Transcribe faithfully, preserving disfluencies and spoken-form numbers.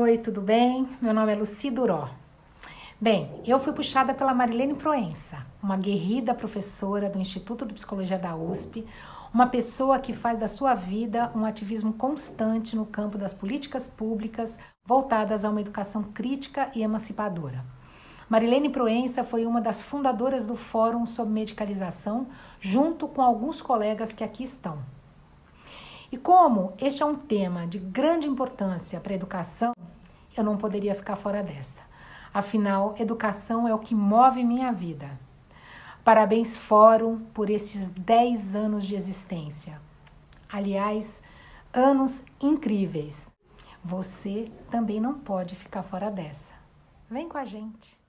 Oi, tudo bem? Meu nome é Lucy Duró. Bem, eu fui puxada pela Marilene Proença, uma guerrida professora do Instituto de Psicologia da U S P, uma pessoa que faz da sua vida um ativismo constante no campo das políticas públicas voltadas a uma educação crítica e emancipadora. Marilene Proença foi uma das fundadoras do Fórum sobre Medicalização, junto com alguns colegas que aqui estão. E como este é um tema de grande importância para a educação, eu não poderia ficar fora dessa. Afinal, educação é o que move minha vida. Parabéns, Fórum, por esses dez anos de existência. Aliás, anos incríveis. Você também não pode ficar fora dessa. Vem com a gente.